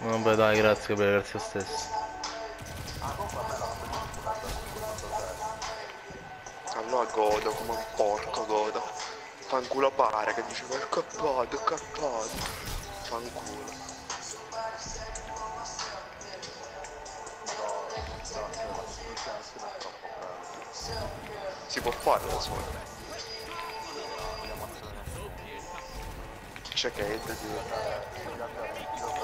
Vabbè dai, grazie, beh, grazie stesso. Allora godo come un porco, godo. Fanculo pare che dice è cappato, è cappato. Fanculo. Si può fare da solo. C'è che è tipo.